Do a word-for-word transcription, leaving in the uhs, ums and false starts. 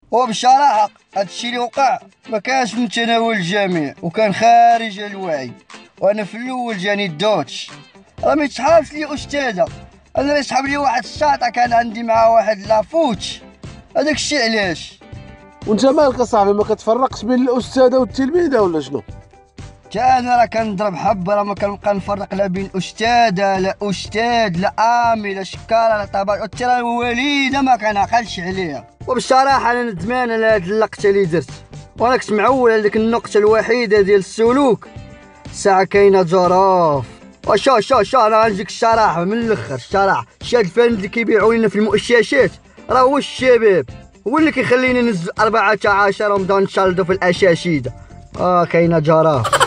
وبصراحه هادشي اللي وقع ما كانش من تناول الجميع وكان خارج الوعي. وانا في الاول جاني الدوتش، راه ما يتحابش لي استاذه، انا يسحب لي واحد الشاطئ كان عندي معاه واحد لافوتش، هذاك الشيء علاش. وانت مالك اصاحبي، ما كتفرقش بين الاستاذه والتلميذه ولا شنو؟ تا انا راه كنضرب حبه، راه ما كنبقى نفرق لا بين استاذه لا استاذ لا امي لا شكاره لا طباخ، حتى راه الوليده ما كنعقلش عليها. وبصراحه انا ندمان على هاد اللقطه اللي درت، وانا كنت معول على ديك النقطه الوحيده ديال السلوك. ساعه كاينه جراف. وشو شو شو انا غنجيك الصراحه من الاخر، الصراحه شاد الفند اللي كيبيعوا لنا في المؤششات راه هو الشباب، هو اللي كيخليني ننزل أربعة عشر رمضان نشلدو في الاشاشيده. اه كاينه جراف.